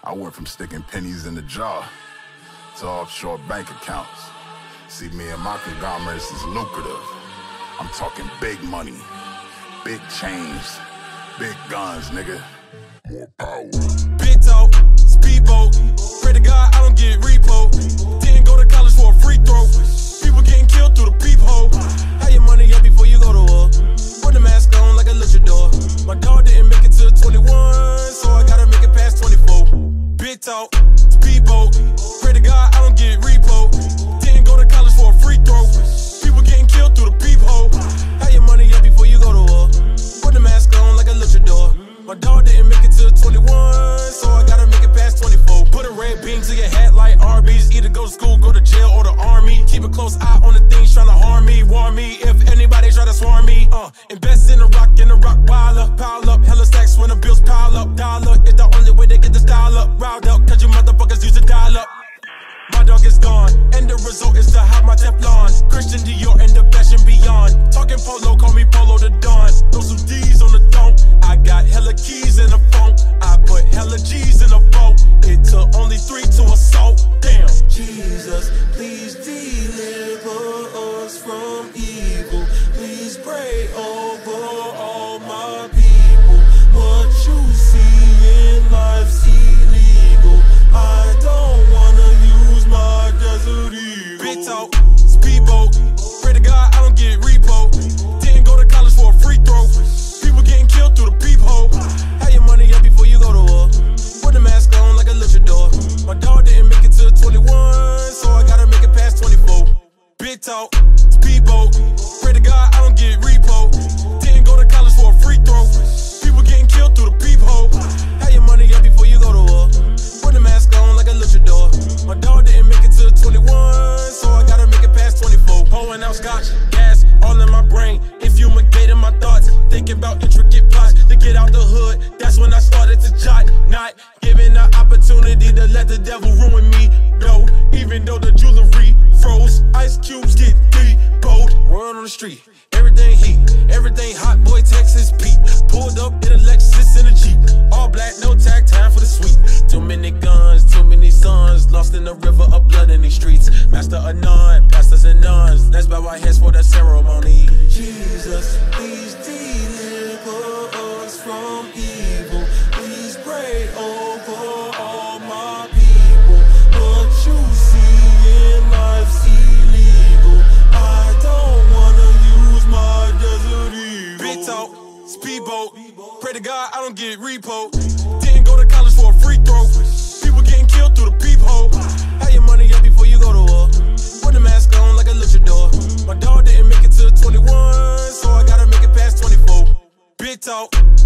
I went from sticking pennies in the jar to offshore bank accounts. See, me and my conglomerates is lucrative. I'm talking big money, big chains, big guns, nigga. More power. Big talk, speedboat. Pray to God I don't get repo. Didn't go to college for a free throw. People getting killed through the peephole. Have your money up before you go to war. Put the mask on like a luchador. My dog didn't make it to 21, so I gotta make it past 24. Big talk, speedboat. Pray to God I don't get repo. Didn't go to college for a free throw. People getting killed through the peephole. Have your money up before you go to war. Put the mask on like a luchador. My dog didn't make it to 21, so I gotta make it past 24. Put a red beam to your head like Arby's. Either go to school, go to jail, or the army. Keep a close eye on the things trying to harm me. Warn me if anybody try to swarm me. Invest in a rock wilder. Pile up hella stacks when the bills pile up. Dollar is the only way to get the style up. Riled up, cause you motherfuckers use a dial up. My dog is gone, and the result is to have my Teflon. Christian Dior and the fashion beyond. Talking polo, call me Polo the Don. Throw some D's on the dome. I got hella keys in the phone. I put hella G's in the boat. It took only 3 to assault. Damn. Jesus, please deliver us from evil. Please pray over all my people. What you see in life's illegal. I don't wanna use my desert eagle. Big talk, speedboat. Pray to God I don't get repo. Didn't go to college for a free throw. People getting killed through the peephole. Have your money up before you go to war. Put the mask on like a luchador. My dog didn't make it to 21, so I gotta make it past 24. Big talk, speedboat. Pray to God I don't get repo. Didn't go to college for a free throw. People getting killed through the peephole. Have your money up before you go to war. Put the mask on like a luchador. My dog didn't make it to 21, so I gotta make it past 24. Pouring out scotch, gas, all in my brain. Infumigating my thoughts, thinking about intricate plots to get out the hood. That's when I started to jot. Not giving the opportunity to let the devil ruin me. No, even though the jewelry froze, ice cubes get deep. Bold, word on the street, everything heat, everything hot. Boy, Texas Pete pulled up in a Lexus in a Jeep. All black, no tag, time for the sweet. Too many guns, too many sons, lost in the river of blood in these streets. Master of none, pastors and nuns, let's bow our heads for the ceremony. Jesus, please deliver us from evil. Please pray over all my people. What you see in life's illegal. I don't wanna use my desert eagle. Big talk, speedboat. Pray to God I don't get repo. Didn't go to college for a free throw. People getting killed through the peephole. Have your money up before you go to war. Put the mask on like a luchador. My dog didn't make it to 21, so I gotta make it past 24. Big talk.